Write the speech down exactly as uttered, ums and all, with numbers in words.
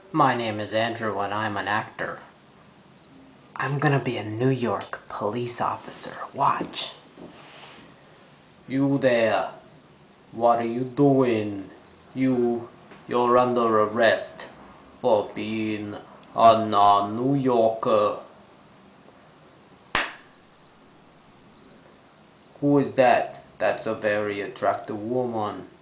My name is Andrew and I'm an actor. I'm gonna be a New York police officer. Watch. You there. What are you doing? You, you're under arrest for being a non-New Yorker. Who is that? That's a very attractive woman.